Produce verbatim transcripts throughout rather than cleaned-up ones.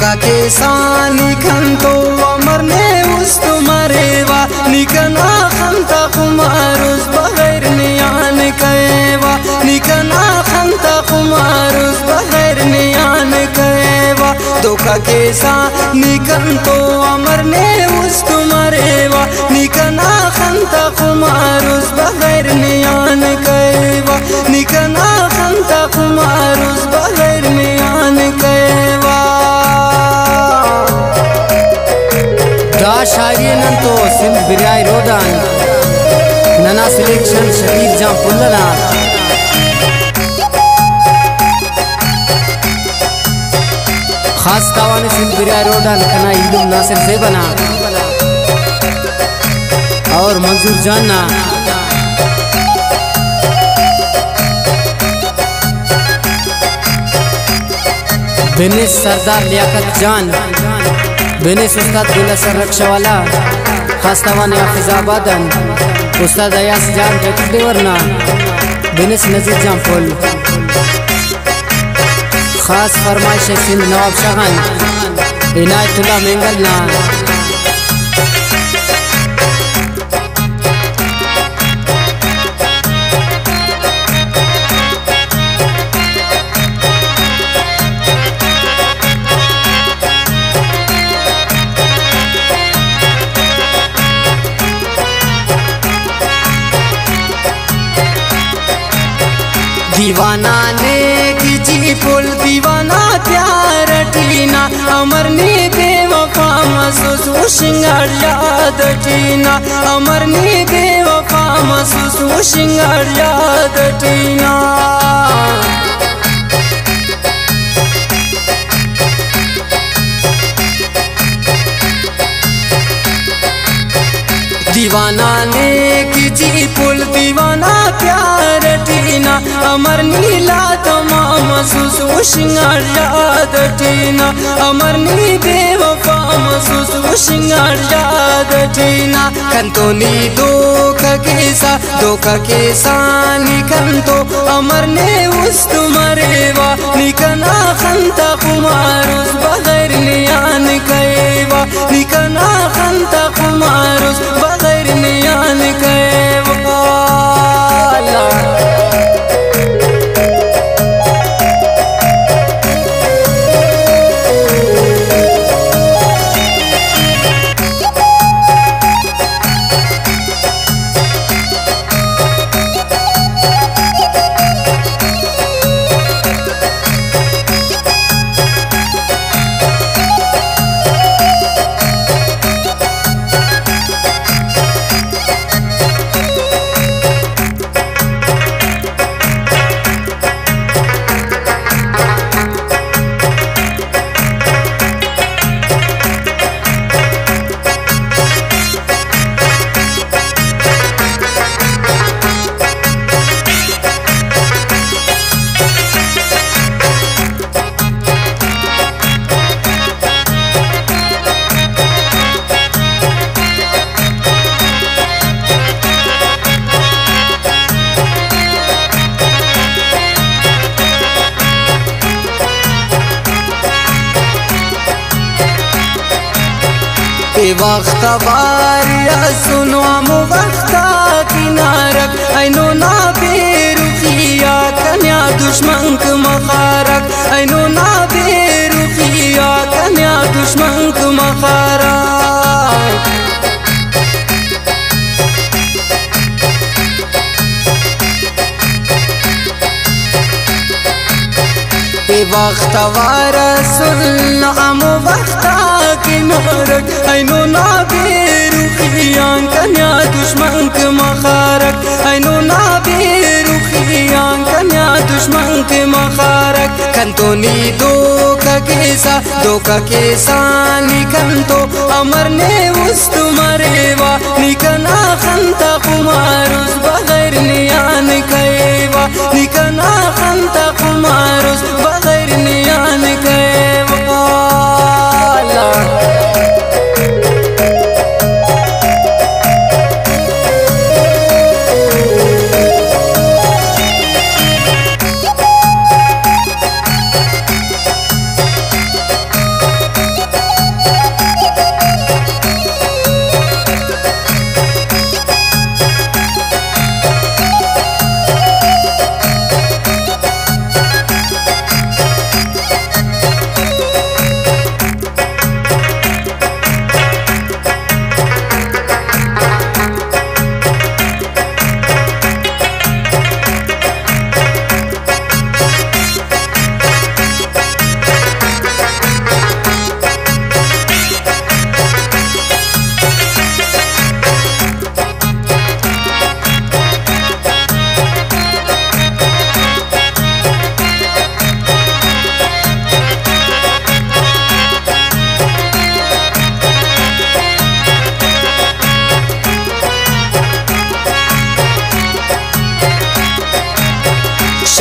दोका के सानी खंतो मरने उस तुम्हारेवा निकना खंता कुमारुस बगैर नियान कएवा निकना खंता कुमारुस बगैर नियान कएवा दोका के सानी खंतो मरने उस तुम्हारेवा निकना खंता कुमारुस बगैर नियान कएवा निकना खंता कुमारुस बगैर नियान कएवा। दा शायरी नन तो सिंध बिराई रोडान नना सिलेक्शन शबीर जां पुल्लना खास तावाने सिंध बिराई रोडान कना इल्लुम नासिर से बना और मंजूर जानना बिनिस सरदार लियाकत जान बिनिस उस्ताद गुलसर रक्षावाला खास्तावान हाफिजाबादन उस्ताद अयास जान टेकडेवरना बिनिस नजीर जान पुल खास फरमाइश सिंध नवाब शाहन इनायतुल्लाह मेंगलना दीवाना ने कीजी पुल दीवाना प्यार टीना अमर ने बेवफा महसूस वो शिंगार याद टीना अमर ने बेवफा महसूस वो शिंगार याद टीना दीवाना ने कीजी पुल दीवाना प्यार टीना अमर नीला तमाम महसूस वो शिंगार याद टीना अमर नी बेवफा महसूस वो शिंगार याद टीना कंतो नी दोका केसा दोका केसा नी कंतो अमर ने उस तुम्हारेवा निकना खंता कुमारुस बगैर नियान कएवा निकना खंता कुमारुस बगैर नियान कएवा। वक्त वारिया सुनो मो वक्ता किनारक ऐनो ना बेरुखिया कन्या दुश्मन क मखारक ऐनो ना बेरुखिया कन्या दुश्मन क मखारक वक्त वारा सुन अमो वक्ता किनारक ऐनो ना बेरुखिया कन्या दुश्मन क मखारक ऐनो ना बेरुखिया कन्या दुश्मन क मखारक कंतो नी दोका केसा दोका केसा नी कंतो अमर ने उस तुम्हारेवा निकना खंता कुमारुस बगैर नियान कएवा निकना खंता कुमारुस बगैर नियान कएवा।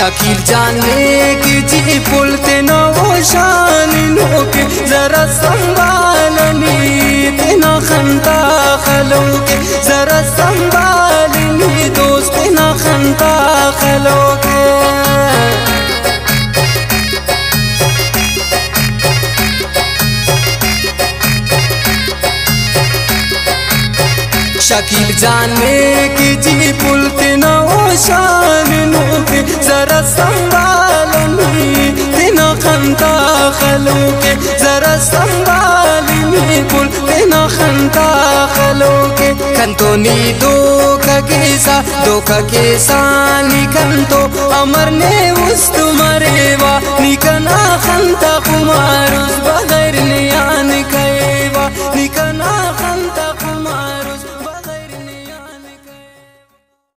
शकील जाने की जी पुलते न वो शानिनों के जरा संभालनी तेना खंता खलो के जरा संभालनी दोस्त तेना खंता खलो के शकील जाने की जी पुलते न वो शानिनों के जरा संभालनी तेना खंता खलो के जरा संभालनी पुल तेना खंता खलो के कंतो नी दो का केसा दो का केसा नी कंतो अमर ने उस तुम्हारे वा नी कना खंता कुमार